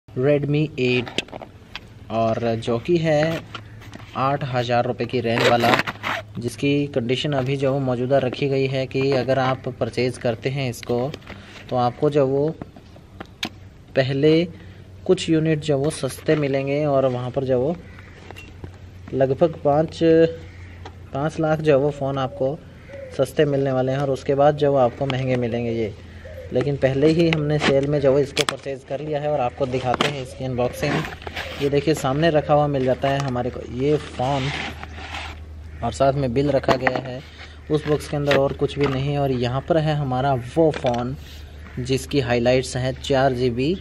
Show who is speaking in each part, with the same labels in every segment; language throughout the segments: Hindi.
Speaker 1: Redmi 8 और जो कि है 8,000 रुपये की रेंज वाला, जिसकी कंडीशन अभी जो मौजूदा रखी गई है कि अगर आप परचेज़ करते हैं इसको तो आपको जो वो पहले कुछ यूनिट जो वो सस्ते मिलेंगे और वहाँ पर जो वो लगभग 5 लाख जो वो फ़ोन आपको सस्ते मिलने वाले हैं और उसके बाद जो आपको महंगे मिलेंगे ये। लेकिन पहले ही हमने सेल में जो इसको परचेज़ कर लिया है और आपको दिखाते हैं इसकी अनबॉक्सिंग। ये देखिए सामने रखा हुआ मिल जाता है हमारे को ये फ़ोन और साथ में बिल रखा गया है। उस बॉक्स के अंदर और कुछ भी नहीं है और यहाँ पर है हमारा वो फ़ोन जिसकी हाइलाइट्स हैं 4GB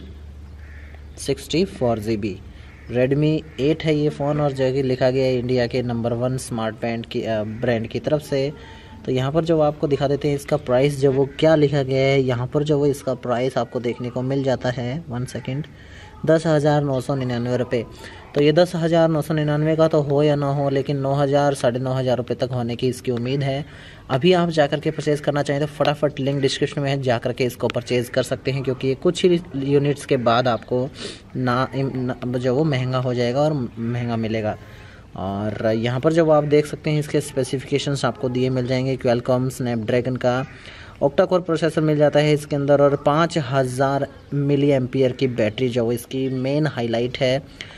Speaker 1: 64GB। Redmi 8 है ये फ़ोन और जो कि लिखा गया है इंडिया के नंबर 1 स्मार्ट ब्रांड की तरफ से। तो यहाँ पर जो आपको दिखा देते हैं इसका प्राइस जो वो क्या लिखा गया है। यहाँ पर जो वो इसका प्राइस आपको देखने को मिल जाता है 1 सेकेंड 10,999 रुपये। तो ये 10,999 का तो हो या ना हो, लेकिन 9,000 9,500 रुपये तक होने की इसकी उम्मीद है। अभी आप जाकर के परचेज़ करना चाहें तो फटाफट लिंक डिस्क्रिप्शन में है, जाकर के इसको परचेज़ कर सकते हैं क्योंकि ये कुछ ही यूनिट्स के बाद आपको जो वो महंगा हो जाएगा और महंगा मिलेगा। और यहाँ पर जब आप देख सकते हैं इसके स्पेसिफिकेशंस आपको दिए मिल जाएंगे। क्वालकॉम स्नैपड्रैगन का ऑक्टा कोर प्रोसेसर मिल जाता है इसके अंदर और 5000 मिली एम्पियर की बैटरी जो इसकी मेन हाईलाइट है।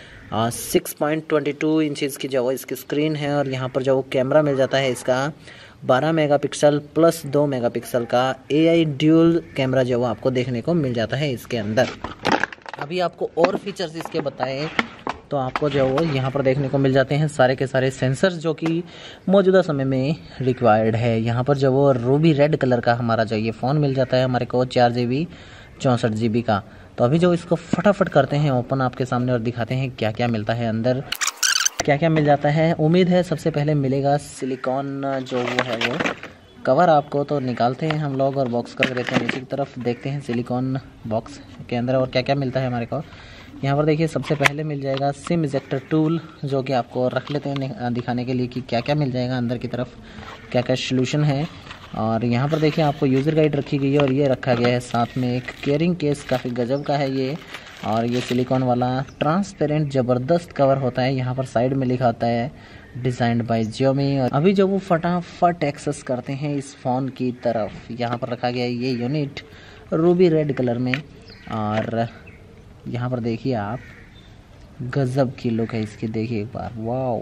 Speaker 1: 6.22 इंचज़ की जो इसकी स्क्रीन है और यहाँ पर जो कैमरा मिल जाता है इसका 12 मेगापिक्सल प्लस 2 मेगापिक्सल का AI ड्यूल कैमरा जो आपको देखने को मिल जाता है इसके अंदर। अभी आपको और फीचर्स इसके बताएं तो आपको जो वो यहाँ पर देखने को मिल जाते हैं सारे के सारे सेंसर्स जो कि मौजूदा समय में रिक्वायर्ड है। यहाँ पर जो वो रूबी रेड कलर का हमारा जो ये फ़ोन मिल जाता है हमारे को 4GB 64GB का। तो अभी जो इसको फटाफट करते हैं ओपन आपके सामने और दिखाते हैं क्या क्या मिलता है अंदर, क्या क्या मिल जाता है। उम्मीद है सबसे पहले मिलेगा सिलिकॉन जो वो है वो कवर आपको। तो निकालते हैं हम लोग और बॉक्स कर देते हैं नीचे की तरफ, देखते हैं सिलिकॉन बॉक्स के अंदर और क्या क्या मिलता है हमारे को। यहाँ पर देखिए सबसे पहले मिल जाएगा सिम इजेक्टर टूल जो कि आपको रख लेते हैं दिखाने के लिए कि क्या क्या मिल जाएगा अंदर की तरफ, क्या क्या सोल्यूशन है। और यहाँ पर देखिए आपको यूज़र गाइड रखी गई है और ये रखा गया है साथ में एक कैरिंग केस, काफ़ी गजब का है ये। और ये सिलिकॉन वाला ट्रांसपेरेंट ज़बरदस्त कवर होता है। यहाँ पर साइड में लिखा होता है डिज़ाइंड बाय Xiaomi। और अभी जो वो फटाफट एक्सेस करते हैं इस फ़ोन की तरफ, यहाँ पर रखा गया है ये यूनिट रूबी रेड कलर में। और यहाँ पर देखिए आप गजब की लुक है इसकी, देखिए एक बार, वाओ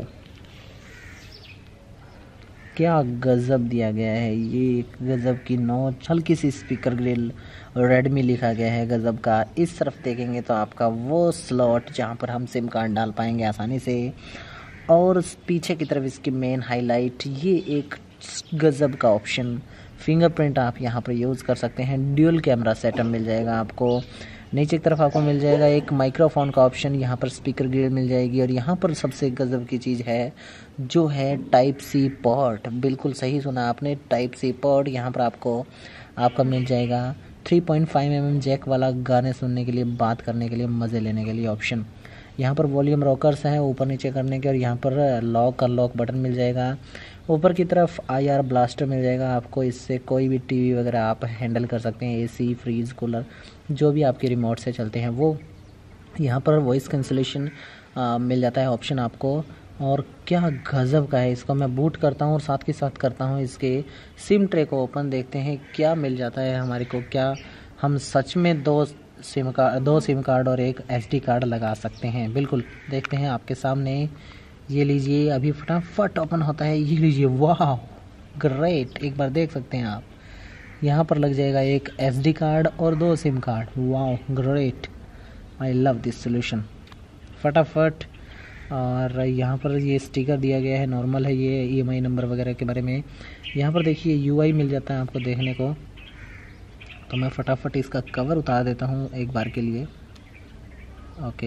Speaker 1: क्या गजब दिया गया है। ये एक गजब की नोच, हल्की सी स्पीकर ग्रिल, Redmi लिखा गया है गजब का। इस तरफ देखेंगे तो आपका वो स्लॉट जहाँ पर हम सिम कार्ड डाल पाएंगे आसानी से। और पीछे की तरफ इसकी मेन हाईलाइट, ये एक गजब का ऑप्शन, फिंगरप्रिंट आप यहाँ पर यूज़ कर सकते हैं। ड्यूल कैमरा सेटअप मिल जाएगा आपको। नीचे की तरफ आपको मिल जाएगा एक माइक्रोफोन का ऑप्शन, यहाँ पर स्पीकर ग्रिल मिल जाएगी। और यहाँ पर सबसे गजब की चीज़ है जो है टाइप सी पोर्ट। बिल्कुल सही सुना आपने, टाइप सी पोर्ट। यहाँ पर आपका मिल जाएगा 3.5mm जैक वाला, गाने सुनने के लिए, बात करने के लिए, मज़े लेने के लिए ऑप्शन। यहाँ पर वॉल्यूम रॉकर्स हैं ऊपर नीचे करने के और यहाँ पर लॉक अनलॉक बटन मिल जाएगा। ऊपर की तरफ IR ब्लास्टर मिल जाएगा आपको, इससे कोई भी टीवी वगैरह आप हैंडल कर सकते हैं, AC फ्रीज कूलर जो भी आपके रिमोट से चलते हैं वो। यहाँ पर वॉइस कैंसिलेशन मिल जाता है ऑप्शन आपको। और क्या गज़ब का है, इसको मैं बूट करता हूँ और साथ के साथ करता हूँ इसके सिम ट्रे को ओपन, देखते हैं क्या मिल जाता है हमारे को। क्या हम सच में दो सिम कार्ड और एक SD कार्ड लगा सकते हैं? बिल्कुल देखते हैं आपके सामने। ये लीजिए अभी फटाफट ओपन होता है, ये लीजिए, वाह ग्रेट। एक बार देख सकते हैं आप, यहाँ पर लग जाएगा एक SD कार्ड और 2 सिम कार्ड। वाह great, I love this solution. फटाफट। और यहाँ पर ये स्टिकर दिया गया है, नॉर्मल है ये, EMI नंबर वगैरह के बारे में। यहाँ पर देखिए UI मिल जाता है आपको देखने को। तो मैं फटाफट इसका कवर उतार देता हूँ एक बार के लिए। ओके,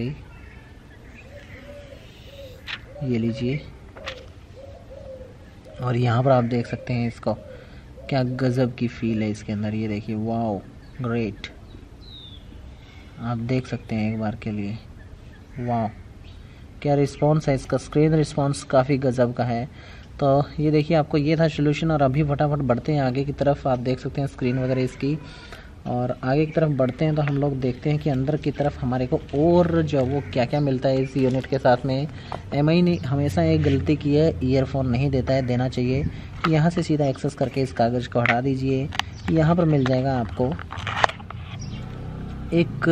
Speaker 1: ये लीजिए। और यहाँ पर आप देख सकते हैं इसको, क्या गज़ब की फील है इसके अंदर, ये देखिए, वाओ ग्रेट। आप देख सकते हैं एक बार के लिए, वाह क्या रिस्पॉन्स है इसका, स्क्रीन रिस्पॉन्स काफ़ी गज़ब का है। तो ये देखिए आपको ये था सोल्यूशन। और अभी फटाफट बढ़ते हैं आगे की तरफ। आप देख सकते हैं स्क्रीन वगैरह इसकी, और आगे की तरफ बढ़ते हैं तो हम लोग देखते हैं कि अंदर की तरफ हमारे को और जो वो क्या क्या मिलता है इस यूनिट के साथ में। एमआई ने हमेशा एक गलती की है, ईयरफोन नहीं देता है, देना चाहिए। यहाँ से सीधा एक्सेस करके इस कागज़ को हटा दीजिए। यहाँ पर मिल जाएगा आपको एक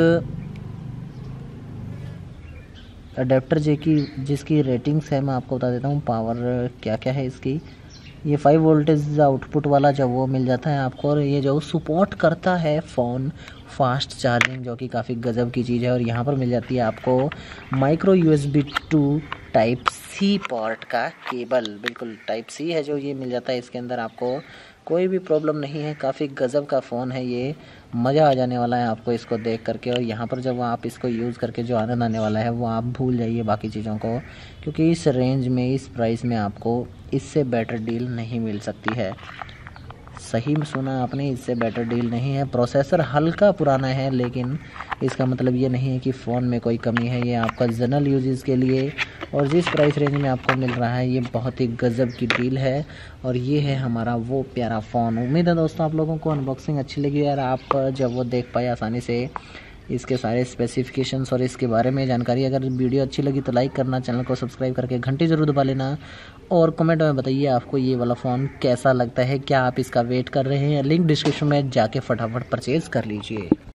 Speaker 1: अडेप्टर जिसकी रेटिंग्स है, मैं आपको बता देता हूँ पावर क्या क्या है इसकी। ये 5 वोल्टेज आउटपुट वाला जो वो मिल जाता है आपको, और ये जो सपोर्ट करता है फ़ोन फास्ट चार्जिंग, जो कि काफ़ी गजब की चीज़ है। और यहाँ पर मिल जाती है आपको micro USB 2 type C port का केबल, बिल्कुल टाइप सी है जो ये मिल जाता है इसके अंदर। आपको कोई भी प्रॉब्लम नहीं है, काफ़ी गजब का फ़ोन है ये, मज़ा आ जाने वाला है आपको इसको देख करके। और यहाँ पर जब आप इसको यूज़ करके जो आनंद आने वाला है वो आप भूल जाइए बाकी चीज़ों को, क्योंकि इस रेंज में इस प्राइस में आपको इससे बेटर डील नहीं मिल सकती है। सही में सुना आपने, इससे बेटर डील नहीं है। प्रोसेसर हल्का पुराना है, लेकिन इसका मतलब ये नहीं है कि फ़ोन में कोई कमी है। ये आपका जनरल यूजेस के लिए और जिस प्राइस रेंज में आपको मिल रहा है, ये बहुत ही गजब की डील है। और ये है हमारा वो प्यारा फ़ोन। उम्मीद है दोस्तों आप लोगों को अनबॉक्सिंग अच्छी लगी और आप जब वो देख पाए आसानी से इसके सारे स्पेसिफिकेशंस और इसके बारे में जानकारी। अगर वीडियो अच्छी लगी तो लाइक करना, चैनल को सब्सक्राइब करके घंटी ज़रूर दबा लेना, और कमेंट में बताइए आपको ये वाला फ़ोन कैसा लगता है, क्या आप इसका वेट कर रहे हैं। लिंक डिस्क्रिप्शन में जाके फटाफट परचेज़ कर लीजिए।